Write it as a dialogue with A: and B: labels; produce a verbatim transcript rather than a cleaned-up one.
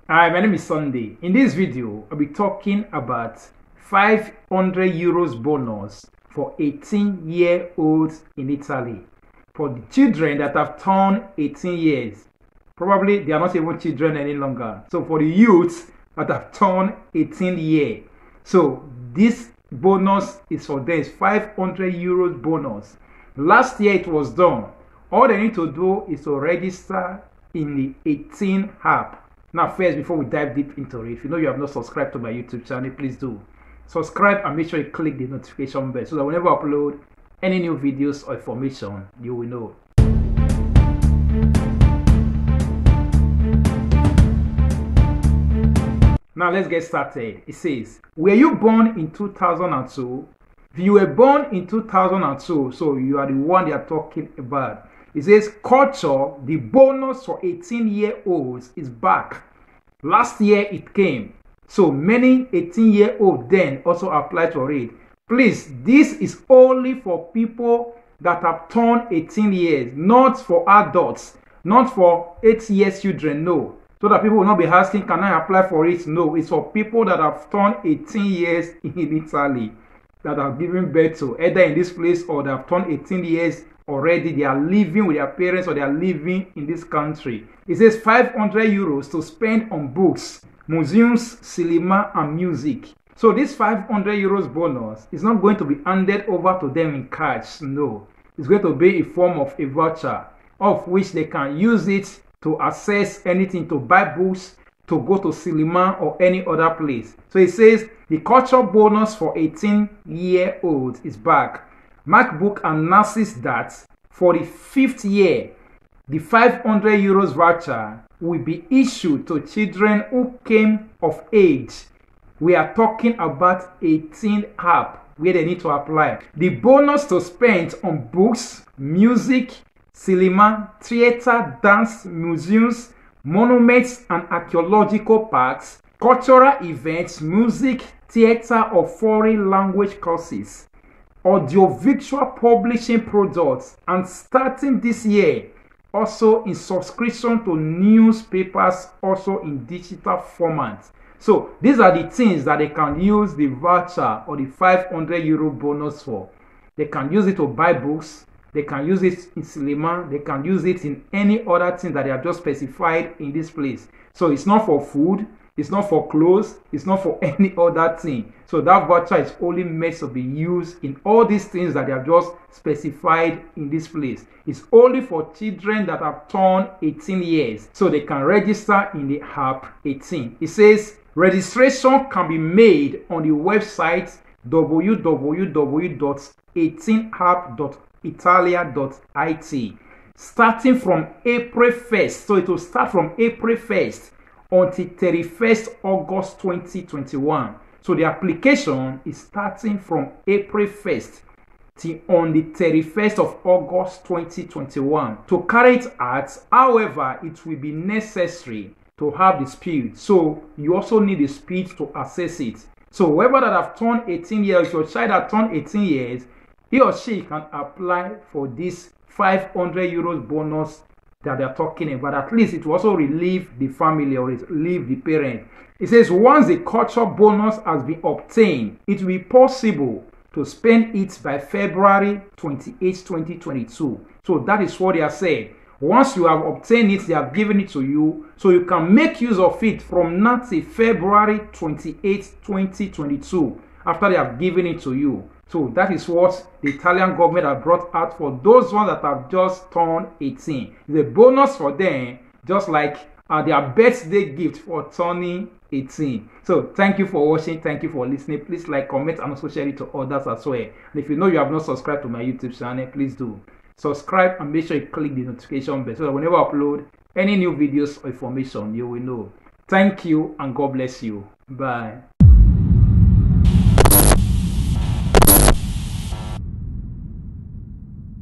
A: Hi, my name is Sunday. In this video, I'll be talking about five hundred euros bonus for eighteen year olds in Italy. For the children that have turned eighteen years, probably they are not even children any longer. So for the youths that have turned eighteen years, so this bonus is for them. It's five hundred euros bonus. Last year it was done. All they need to do is to register in the eighteen app. Now first, before we dive deep into it, if you know you have not subscribed to my YouTube channel, please do subscribe and make sure you click the notification bell so that whenever I upload any new videos or information, you will know. Now let's get started. It says, were you born in two thousand two? If you were born in two thousand two, so you are the one they are talking about. It says culture, the bonus for eighteen year olds is back. Last year it came. So many eighteen year olds then also applied for it. Please, this is only for people that have turned eighteen years, not for adults, not for eight years children, no. So that people will not be asking, can I apply for it? No, it's for people that have turned eighteen years in Italy, that have given birth to, either in this place or that have turned eighteen years already. They are living with their parents or they are living in this country. It says five hundred euros to spend on books, museums, cinema, and music. So this five hundred euros bonus is not going to be handed over to them in cash. No, it's going to be a form of a voucher of which they can use it to access anything, to buy books, to go to cinema or any other place. So it says the culture bonus for eighteen year olds is back. MacBook announces that for the fifth year, the five hundred euros voucher will be issued to children who came of age. We are talking about eighteen app where they need to apply. The bonus to spend on books, music, cinema, theater, dance, museums, monuments and archaeological parks, cultural events, music, theater or foreign language courses, audiovisual publishing products, and starting this year also in subscription to newspapers, also in digital format. So these are the things that they can use the voucher or the five hundred euro bonus for. They can use it to buy books, they can use it in cinema, they can use it in any other thing that they have just specified in this place. So it's not for food, it's not for clothes, it's not for any other thing. So that voucher is only meant to be used in all these things that they have just specified in this place. It's only for children that have turned eighteen years. So they can register in the app eighteen. It says registration can be made on the website w w w dot eighteen app dot italia dot I T starting from April first. So it will start from April first until thirty-first August twenty twenty-one. So the application is starting from April first till on the thirty-first of August twenty twenty-one. To carry it out, however, it will be necessary to have the speed. So you also need the speed to access it. So whoever that have turned eighteen years, your child that turned eighteen years, he or she can apply for this five hundred euros bonus that they are talking about. At least it will also relieve the family or relieve the parent. It says once the culture bonus has been obtained, it will be possible to spend it by February twenty-eighth, twenty twenty-two. So that is what they are saying. Once you have obtained it, they have given it to you, so you can make use of it from now till February twenty-eighth, twenty twenty-two, after they have given it to you. So that is what the Italian government have brought out for those ones that have just turned eighteen. It's a bonus for them, just like uh, their birthday gift for turning eighteen. So thank you for watching. Thank you for listening. Please like, comment, and also share it to others as well. And if you know you have not subscribed to my YouTube channel, please do subscribe and make sure you click the notification bell so that whenever I upload any new videos or information, you will know. Thank you and God bless you. Bye.